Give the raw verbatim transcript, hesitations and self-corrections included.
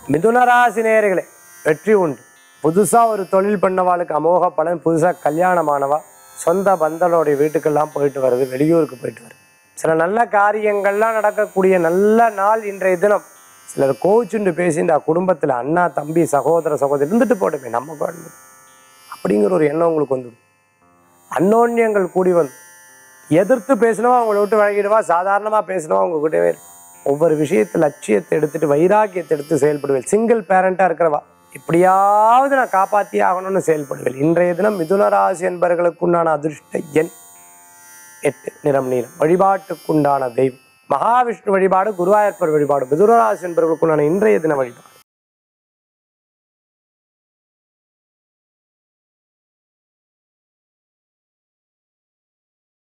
மிதுனராசி நேயர்களே வெற்றி உண்டு. புதுசாக ஒரு தொழில் பண்ணவாளுக்கு அமோக பலன். புதுசாக கல்யாணமானவா சொந்த பந்தனோடைய வீட்டுக்கெல்லாம் போயிட்டு வருது, வெளியூருக்கு போயிட்டு வருது. சில நல்ல காரியங்கள்லாம் நடக்கக்கூடிய நல்ல நாள் இன்றைய தினம். சிலர் கோச்சுண்டு பேசிட்டு குடும்பத்தில் அண்ணா தம்பி சகோதர சகோதரி இருந்துட்டு போட்டுமே நம்ம குழந்தை அப்படிங்கிற ஒரு எண்ணம் உங்களுக்கு வந்துடும். அன்னோன்யங்கள் கூடி வந்து எதிர்த்து பேசினவா அவங்கள விட்டு வழங்கிடுவா, சாதாரணமாக பேசினவா அவங்க கிட்டவே இருக்கும். ஒவ்வொரு விஷயத்தில் லட்சியத்தை எடுத்துட்டு வைராக்கியத்தை எடுத்து செயல்படுவேன். சிங்கிள் பேரண்டாக இருக்கிறவா இப்படியாவது நான் காப்பாற்றி ஆகணும்னு செயல்படுவேன். இன்றைய தினம் மிதுனராசி என்பவர்களுக்குண்டான அதிர்ஷ்ட எண் எட்டு, நிறம் நீலம். வழிபாட்டுக்குண்டான தெய்வம் மகாவிஷ்ணு வழிபாடு, குருவாயூரப்பர் வழிபாடு மிதுனராசி என்பவர்களுக்குண்டான இன்றைய தின வழிபாடு.